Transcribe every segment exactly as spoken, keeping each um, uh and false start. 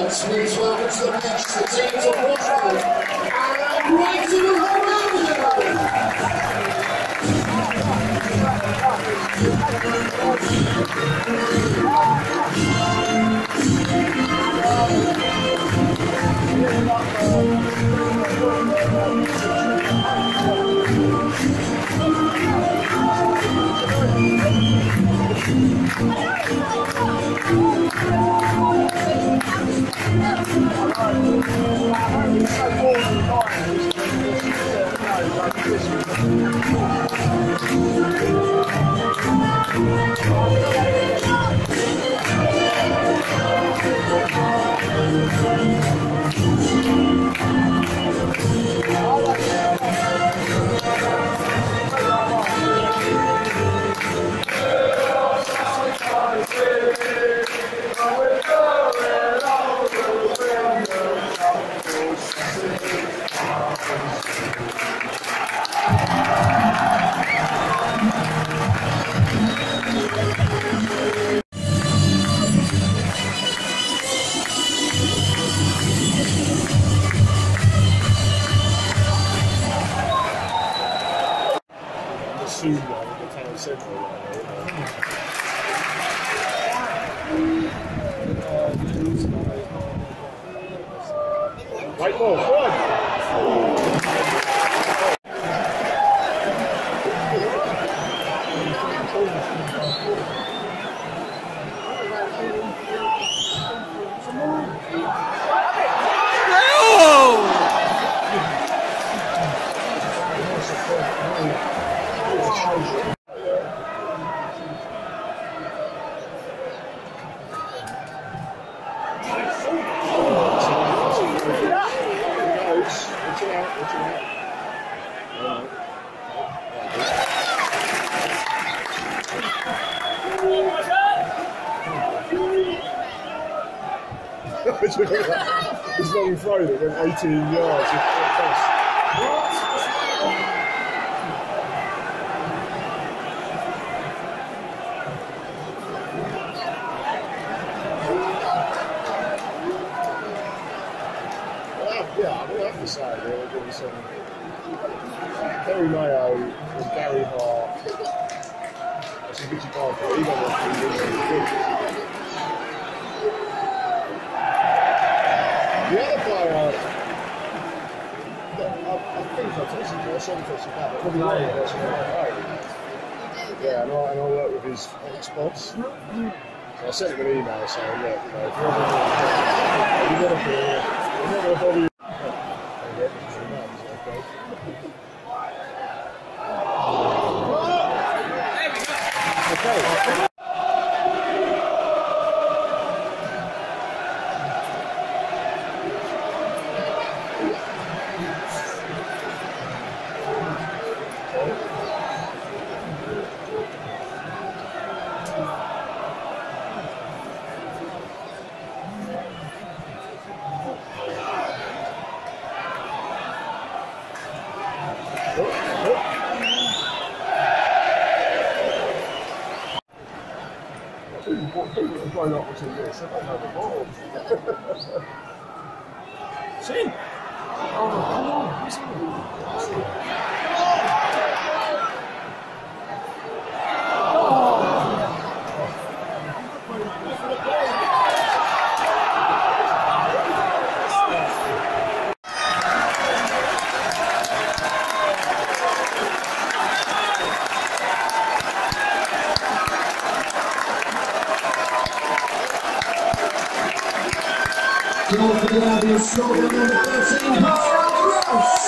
Let's please welcome to the pitch the teams of Watford and Brighton and Hove Right ball, forward. He's not even thrown it, went eighteen yards. Well, yeah, I mean, I have to say, there was some Terry Mayo and Gary Hart. That's a Richie Barker. He got one the other player, uh, I, I think I tested him, I saw him tested that, but probably not that's what I Yeah, and I, and I work with his ex-boss. So I sent him an email saying, look, you know, if you're ever going to be here, you're not going to bother you. Okay. Why not watching this? I don't know the ball. See? Oh, come on. Goal for the Albion striker number thirteen, Harald Ross.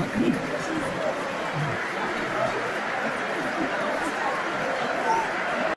Thank you.